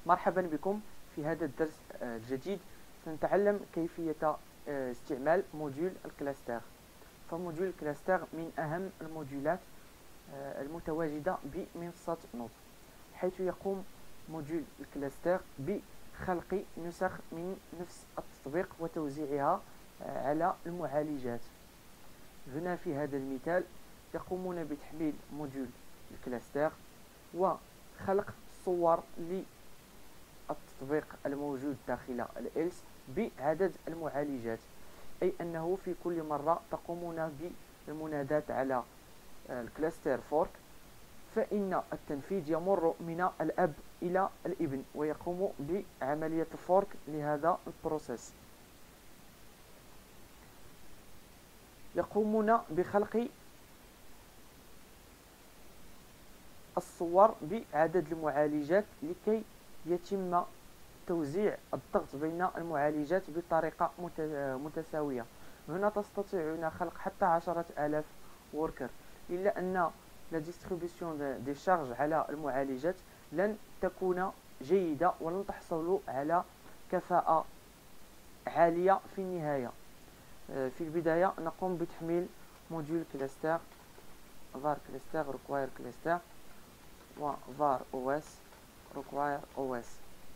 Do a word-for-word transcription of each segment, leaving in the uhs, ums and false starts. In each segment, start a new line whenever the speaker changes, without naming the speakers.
مرحبا بكم في هذا الدرس الجديد. سنتعلم كيفية استعمال موديول الكلاستر. فموديول الكلاستر من أهم الموديولات المتواجدة بمنصة نوت، حيث يقوم موديول الكلاستر بخلق نسخ من نفس التطبيق وتوزيعها على المعالجات. هنا في هذا المثال يقومون بتحميل موديول الكلاستر وخلق صور للتطبيق الموجود داخل الإلس بعدد المعالجات، أي أنه في كل مرة تقومون بالمناداة على الكلاستر فورك، فإن التنفيذ يمر من الأب إلى الابن ويقوم بعملية فورك لهذا البروسيس. يقومون بخلق الصور بعدد المعالجات لكي يتم توزيع الضغط بين المعالجات بطريقة متساوية. هنا تستطيعون خلق حتى عشرة آلاف وركر، إلا أن لا ديستريبيسيون دي شارج على المعالجات لن تكون جيدة ولن تحصلوا على كفاءة عالية في النهاية. في البداية نقوم بتحميل موديول كلاستر var cluster require cluster و var os require os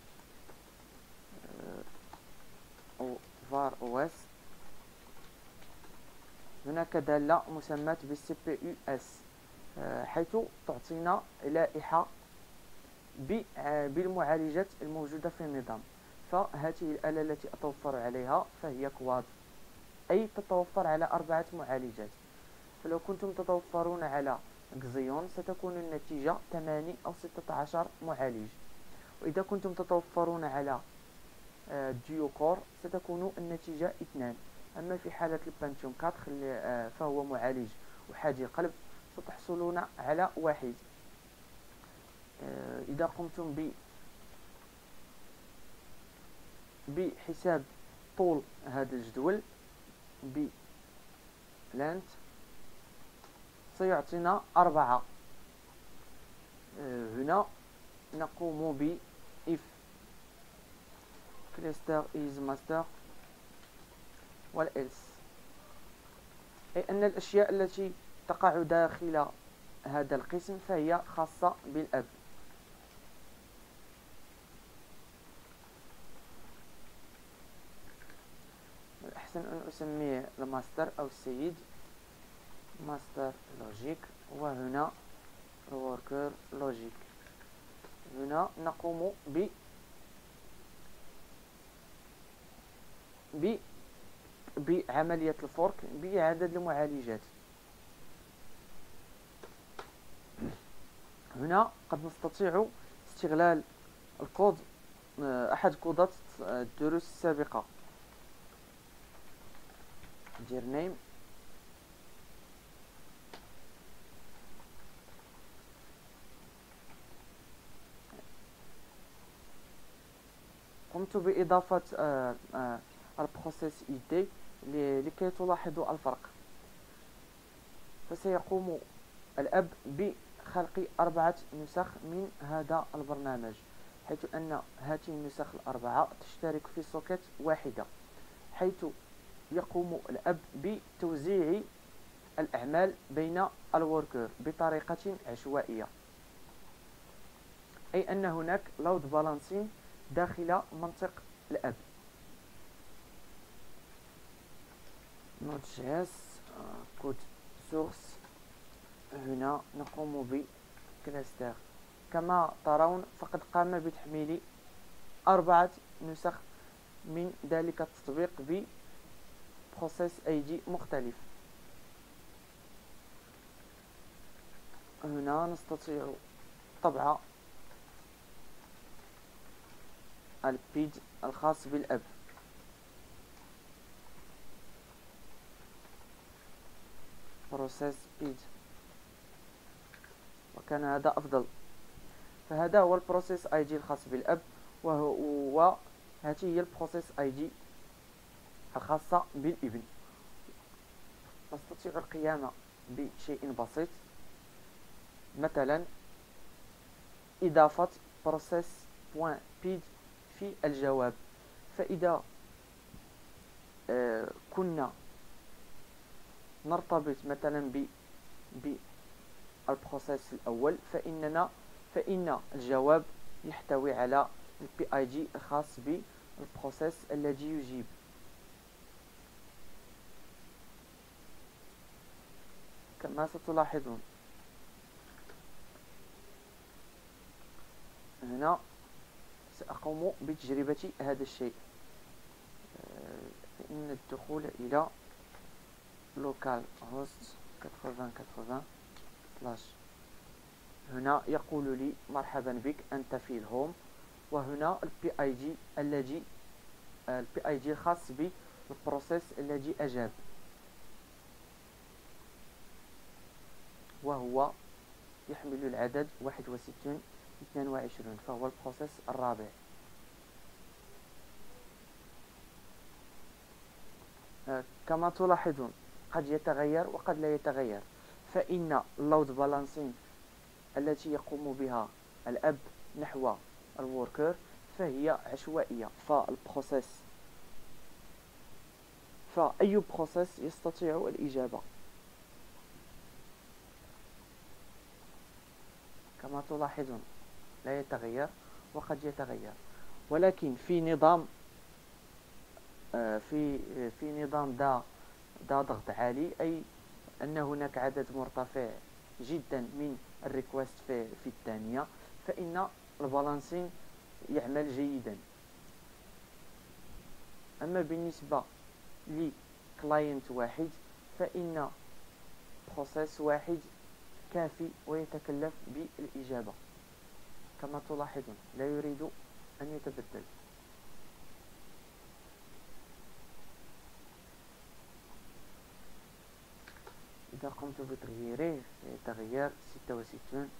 أو var os. هناك دالة مسماة بالسي بي يو اس، حيث تعطينا لائحة بالمعالجات الموجودة في النظام. فهذه الآلة التي أتوفر عليها فهي كواد، أي تتوفر على أربعة معالجات. فلو كنتم تتوفرون على غزيون ستكون النتيجة ثمانية أو ستة عشر معالج، وإذا كنتم تتوفرون على ديو كور ستكون النتيجة اثنان. أما في حالة البنتيوم أربعة فهو معالج أحادي القلب ستحصلون على واحد. إذا قمتم ب بحساب طول هذا الجدول ب لانت سيعطينا أربعة. هنا نقوم ب if cluster is master والelse، أي أن الأشياء التي تقع داخل هذا القسم فهي خاصة بالأب. الأحسن أن أسميه الماستر أو السيد ماستر لوجيك، وهنا الوركر لوجيك. هنا نقوم ب ب بعملية الفورك بعدد المعالجات. هنا قد نستطيع استغلال الكود أحد كودات الدروس السابقة. ندير نيم قمت بإضافة البروسيس اي دي لكي تلاحظوا الفرق. فسيقوم الأب بخلق أربعة نسخ من هذا البرنامج، حيث أن هذه النسخ الأربعة تشترك في سوكت واحدة، حيث يقوم الأب بتوزيع الأعمال بين الوركر بطريقة عشوائية، أي أن هناك لود بالانسين داخل منطق الأب. نوت جي اس كود سورس. هنا نقوم بكلاستر. كما ترون فقد قام بتحميل أربعة نسخ من ذلك التطبيق ببروسيس اي دي مختلف. هنا نستطيع طبع البيد الخاص بالأب. بروسيس بيد، وكان هذا أفضل. فهذا هو البروسيس اي دي الخاص بالأب، وهو هذه هي البروسيس اي دي الخاصة بالابن. نستطيع القيام بشيء بسيط، مثلا إضافة بروسيس بوان بيد في الجواب. فإذا آه كنا نرتبط مثلا ب بالبروسيس الأول، فإننا فإن الجواب يحتوي على البي اي دي الخاص بالبروسيس الذي يجيب. كما ستلاحظون هنا سأقوم بتجربة هذا الشيء. فإن الدخول إلى local host ثمانين ثمانين سلاش هنا يقول لي مرحبا بك أنت في الهوم، وهنا البي اي دي الذي البي اي دي الخاص بالبروسيس الذي أجاب، وهو يحمل العدد واحد وستين اثنان وعشرين، فهو البروسيس الرابع. كما تلاحظون قد يتغير وقد لا يتغير، فإن اللود بالانسين التي يقوم بها الأب نحو الوركر فهي عشوائية، فالبروسيس فأي بروسيس يستطيع الإجابة. كما تلاحظون لا يتغير وقد يتغير، ولكن في نظام في في نظام ذا ذا ضغط عالي، أي أن هناك عدد مرتفع جدا من الريكوست في, في الثانية، فإن البالانسين يعمل جيدا. أما بالنسبة لكلاينت واحد فإن بروسيس واحد كافي ويتكلف بالإجابة. كما تلاحظون لا يريد أن يتبدل. إذا قمت بتغييره سيتغير ستة وستين.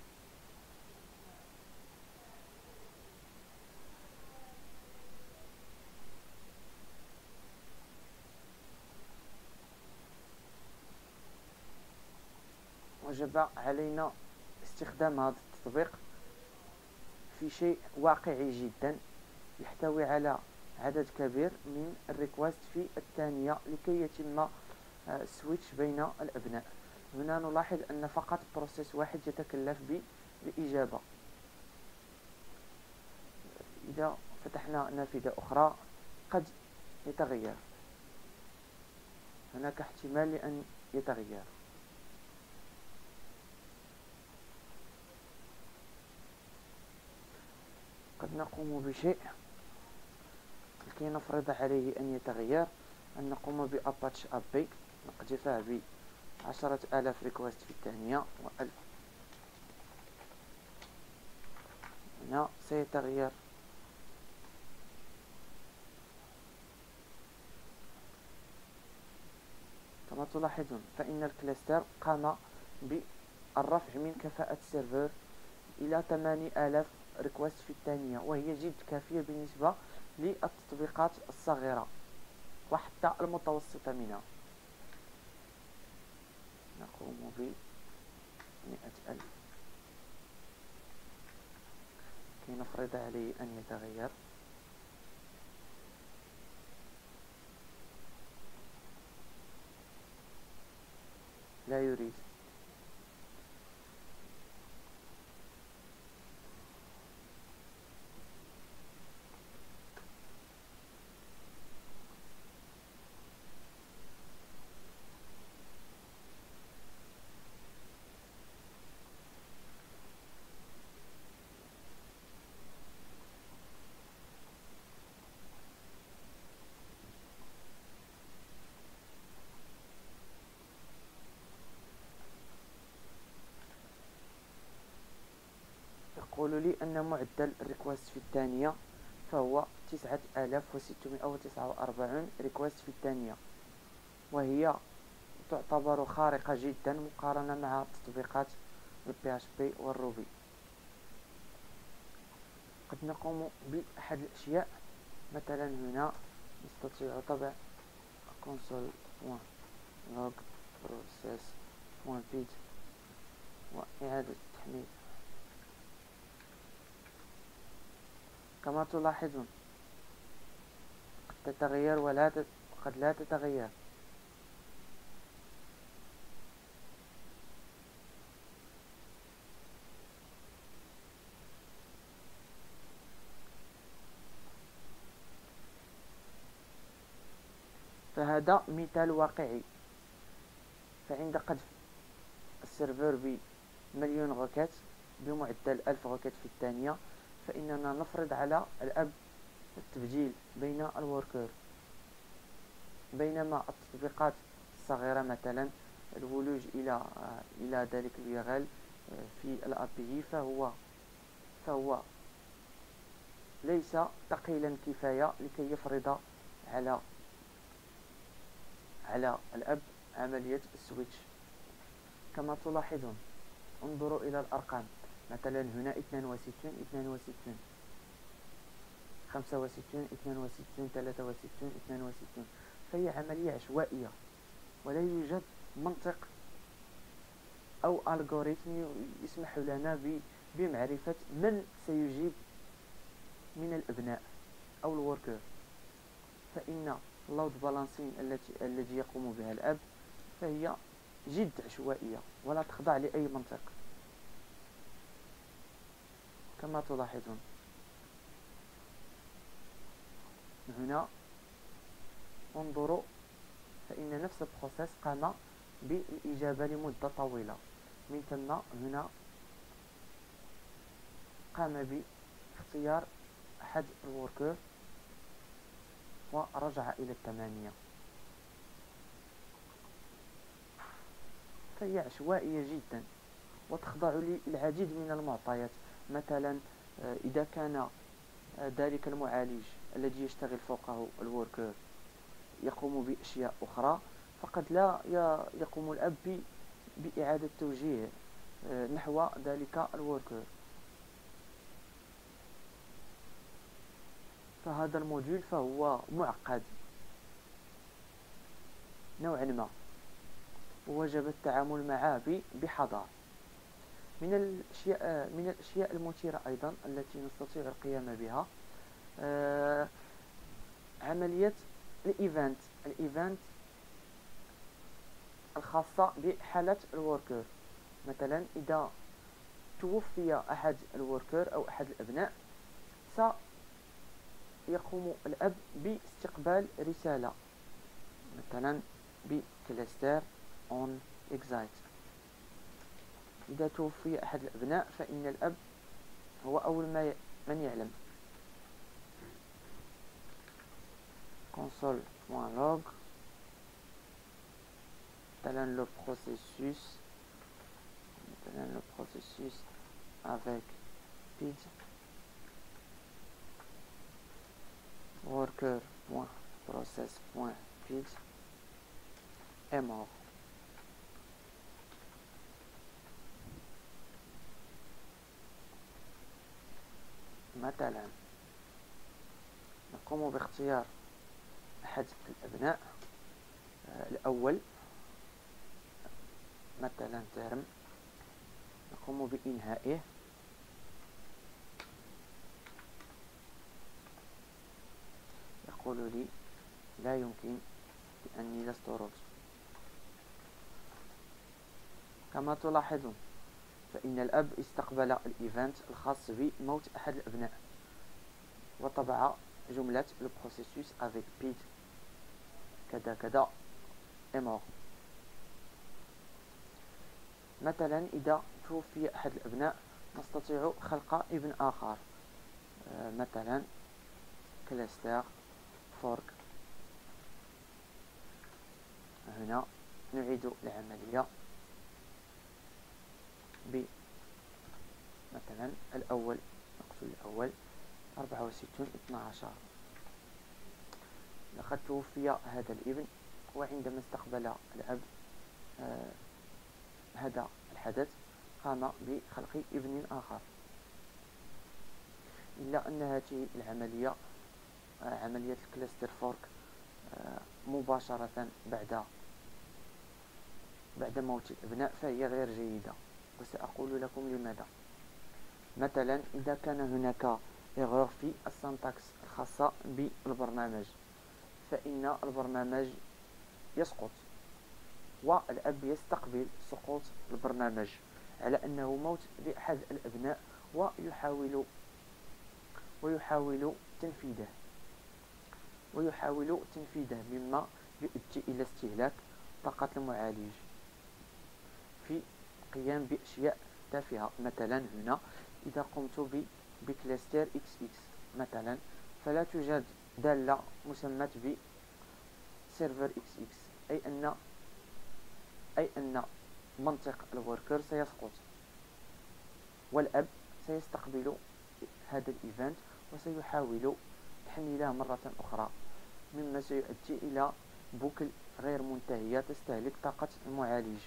وجب علينا استخدام هذا التطبيق في شيء واقعي جدا يحتوي على عدد كبير من الريكوست في الثانية لكي يتم سويتش بين الأبناء. هنا نلاحظ أن فقط بروسيس واحد يتكلف بالإجابة. إذا فتحنا نافذة أخرى قد يتغير، هناك احتمال لأن يتغير. قد نقوم بشيء لكي نفرض عليه أن يتغير، أن نقوم بأباتش أبي نقذفه بعشرة آلاف ريكوست في الثانية وألف. هنا سيتغير. كما تلاحظون فإن الكلاستر قام بالرفع من كفاءة السيرفر إلى ثمانية آلاف ريكوست في الثانية، وهي جد كافية بالنسبة للتطبيقات الصغيرة وحتى المتوسطة منها. نقوم ب مئة ألف كي نفرض عليه أن يتغير. لا يريد. يقول لي أن معدل الريكوست في الثانية فهو تسعة آلاف وستمائة وتسعة وأربعين ريكوست في الثانية، وهي تعتبر خارقة جدا مقارنة مع تطبيقات البي اتش بي والروبي. قد نقوم بأحد الأشياء، مثلا هنا نستطيع طبع console.log process.pid وإعادة التحميل. كما تلاحظون قد تتغير ولا تت... قد لا تتغير. فهذا مثال واقعي. فعند قذف السيرفر بمليون غوكيت بمعدل ألف غوكيت في الثانية، فإننا نفرض على الأب التبديل بين الوركر، بينما التطبيقات الصغيرة مثلا الولوج إلى إلى ذلك اليو في الأ بي إي فهو فهو ليس ثقيلا كفاية لكي يفرض على على الأب عملية السويتش. كما تلاحظون انظروا إلى الأرقام، مثلا هنا اثنان وستون اثنان وستون خمسة وستون اثنان وستون ثلاثة وستون اثنان وستون، فهي عملية عشوائية ولا يوجد منطق أو ألغوريثم يسمح لنا بمعرفة من سيجيب من الأبناء أو الوركر. فإن اللود بالانسين التي الذي يقوم بها الأب فهي جد عشوائية ولا تخضع لأي منطق. كما تلاحظون هنا انظروا، فإن نفس البروسيس قام بالإجابة لمدة طويلة، من ثم هنا قام باختيار أحد الوركر ورجع إلى الثمانية. فهي عشوائية جدا وتخضع للعديد من المعطيات. مثلا إذا كان ذلك المعالج الذي يشتغل فوقه الوركر يقوم بأشياء أخرى، فقد لا يقوم الأب بإعادة توجيه نحو ذلك الوركر. فهذا الموديول فهو معقد نوعا ما، ووجب التعامل معه بحذر. من الأشياء من الأشياء المثيرة أيضا التي نستطيع القيام بها آه عملية الإيفنت الإيفنت الخاصة بحالة الوركر. مثلا إذا توفي أحد الوركر أو أحد الأبناء، سيقوم الأب باستقبال رسالة مثلا بكلاستر on exit. إذا توفي أحد الأبناء فإن الأب هو أول ما من يعلم. console.log مثلا le processus مثلا le processus avec pid worker.process.pid est mort. مثلا نقوم باختيار أحد الأبناء الأول مثلا ترم، نقوم بإنهائه، يقول لي لا يمكن لأني لست روت. كما تلاحظون فإن الأب استقبل الإيفنت الخاص بموت أحد الأبناء وطبع جملة le processus avec pid كذا كذا est mort. مثلا إذا توفي أحد الأبناء نستطيع خلق ابن آخر، مثلا cluster fork. هنا نعيد العملية ب مثلا الأول، نقتل الأول أربعة وستون اثنا عشر. لقد توفي هذا الابن، وعندما استقبل الأب آه هذا الحدث قام بخلق ابن آخر. إلا أن هذه العملية آه عملية الكلاستر فورك آه مباشرة بعد بعد موت الأبناء فهي غير جيدة، وسأقول لكم لماذا. مثلا إذا كان هناك ايغور في السنتاكس الخاصة بالبرنامج، فإن البرنامج يسقط والأب يستقبل سقوط البرنامج على أنه موت لأحد الأبناء ويحاول ويحاول تنفيذه ويحاول تنفيذه مما يؤدي إلى استهلاك طاقة المعالج في القيام بأشياء تافهة. مثلا هنا إذا قمت بكلاستر إكس إكس مثلا، فلا توجد دالة مسمى ب سيرفر إكس إكس، أي أن أي أن منطق الوركر سيسقط، والأب سيستقبل هذا الإيفنت وسيحاول تحميله مرة أخرى، مما سيؤدي إلى بوكل غير منتهية تستهلك طاقة المعالج.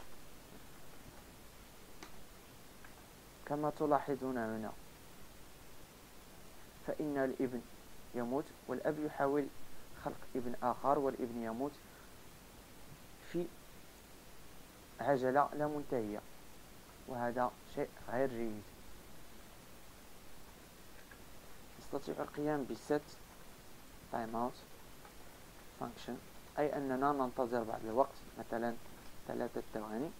كما تلاحظون هنا فإن الابن يموت والأب يحاول خلق ابن آخر، والابن يموت في عجلة لا منتهية، وهذا شيء غير جيد. نستطيع القيام بset timeout function، أي أننا ننتظر بعض الوقت مثلا ثلاثة ثواني،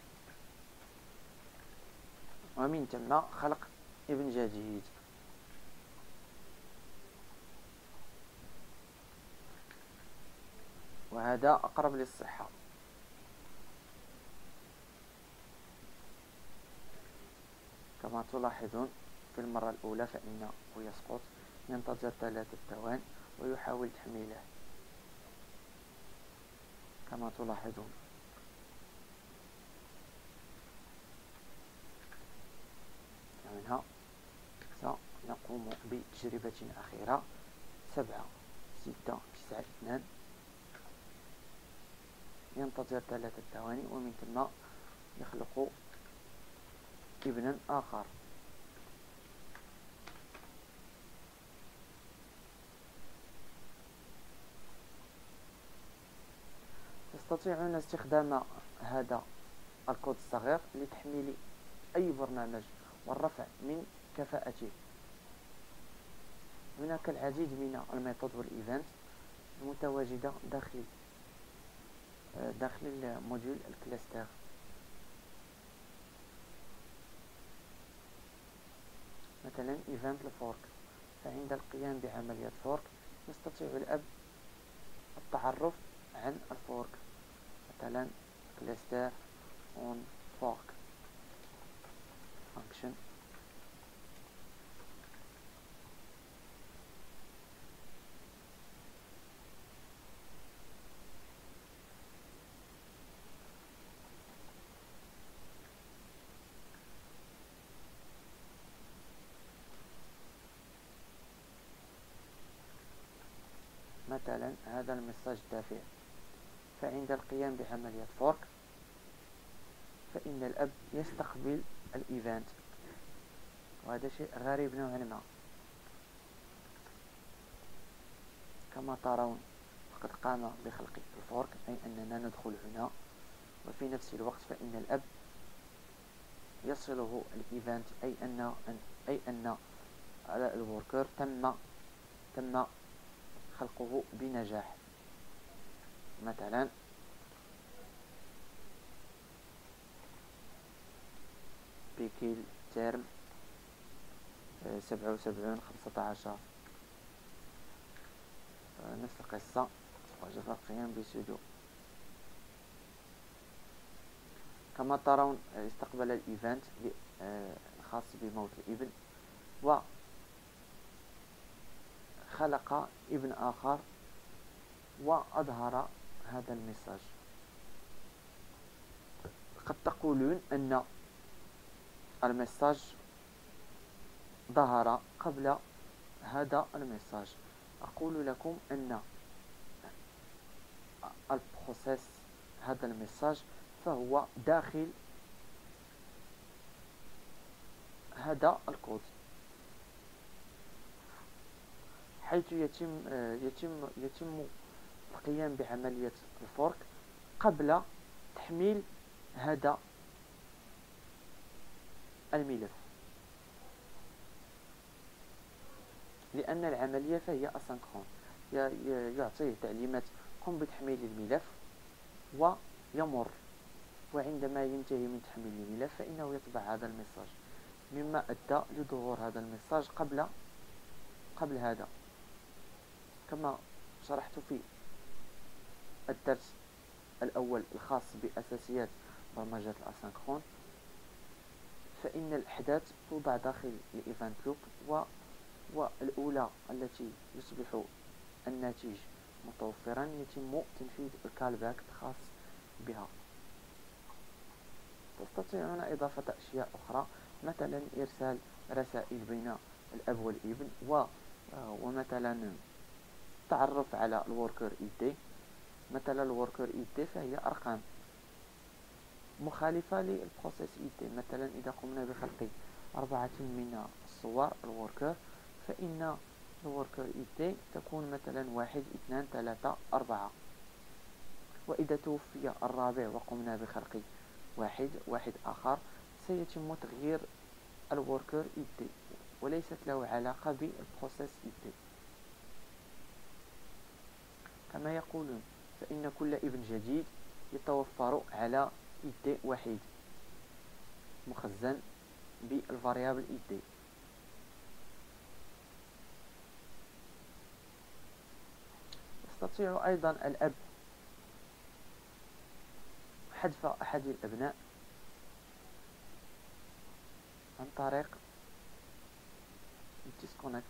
ومن ثم خلق ابن جديد. وهذا أقرب للصحة. كما تلاحظون في المرة الأولى فإنه يسقط، ينتظر ثلاثة ثوان ويحاول تحميله كما تلاحظون. ومنها سنقوم بتجربة أخيرة. سبعة ستة تسعة اثنان، ينتظر ثلاثة ثواني ومن ثم يخلق ابنا آخر. تستطيعون استخدام هذا الكود الصغير لتحميل أي برنامج والرفع من كفاءته. هناك العديد من الميثود والإيفنت المتواجدة داخل داخل موديول الكلاستر. مثلا ايفنت الفورك، فعند القيام بعملية فورك يستطيع الأب التعرف عن الفورك، مثلا cluster on fork function. مثلا هذا المساج التافه، فعند القيام بعملية فورك فإن الأب يستقبل الإيفنت، وهذا شيء غريب نوعا ما. كما ترون فقد قام بخلق الفورك، أي أننا ندخل هنا وفي نفس الوقت فإن الأب يصله الإيفنت، أي أن أي أن على الوركر تم تم خلقه بنجاح. مثلا بيكيل تيرم سبعة وسبعين خمسة عشر، نفس القصة، وجب القيام بسودو. كما ترون استقبل الإيفنت الخاص بموت الابن وخلق ابن آخر وأظهر هذا المساج. قد تقولون أن المساج ظهر قبل هذا المساج. أقول لكم أن البروسيس هذا المساج فهو داخل هذا الكود، حيث يتم يتم يتم القيام بعملية الفورك قبل تحميل هذا الملف. لأن العملية فهي أسنكرون، يعطيه تعليمات قم بتحميل الملف ويمر، وعندما ينتهي من تحميل الملف فإنه يطبع هذا المساج، مما أدى لظهور هذا المساج قبل قبل هذا. كما شرحت في الدرس الأول الخاص بأساسيات برمجة الأسنكرون، فإن الأحداث توضع داخل الإيفنت لوب، و والأولى التي يصبح الناتج متوفرا يتم تنفيذ الكالباك الخاص بها. تستطيعون إضافة أشياء أخرى، مثلا إرسال رسائل بين الأب والابن، و ومثلا تعرف على الوركر اي دي. مثلا الوركر اي دي فهي أرقام مخالفة للبروسيس اي دي. مثلا إذا قمنا بخلق أربعة من الصور الوركر، فإن الوركر اي دي تكون مثلا واحد اثنان ثلاثة أربعة، وإذا توفي الرابع وقمنا بخلق واحد واحد آخر سيتم تغيير الوركر اي دي، وليست له علاقة بالبروسيس اي دي. كما يقولون فإن كل ابن جديد يتوفر على اي دي واحد مخزن بالفاريابل اي دي. يستطيع أيضا الأب حذف أحد الأبناء عن طريق disconnect،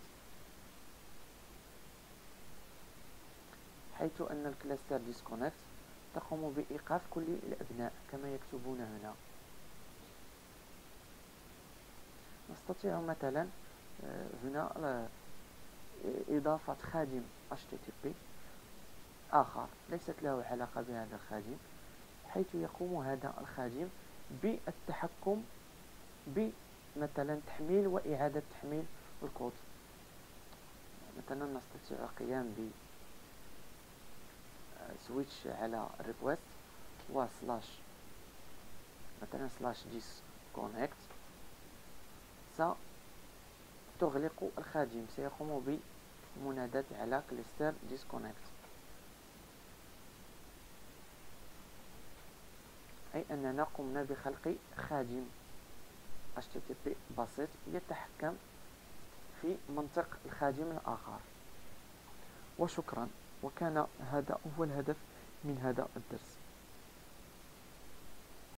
حيث أن الكلاستر disconnect تقوم بإيقاف كل الأبناء كما يكتبون هنا. نستطيع مثلا هنا إضافة خادم إتش تي تي بي آخر ليست له علاقة بهذا الخادم، حيث يقوم هذا الخادم بالتحكم بمثلا تحميل وإعادة تحميل الكود. مثلا نستطيع القيام ب سويتش على الريكوست وسلاش مثلا سلاش disconnect، ستغلق الخادم، سيقوم بمناداة على كلاستر disconnect، أي أننا قمنا بخلق خادم إتش تي تي بي بسيط يتحكم في منطق الخادم الآخر. وشكرا، وكان هذا هو الهدف من هذا الدرس.